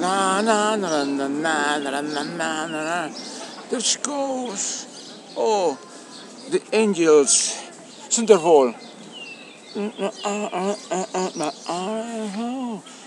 Na na na na na na na na na na. There she goes. Oh, the angels. Centerfold.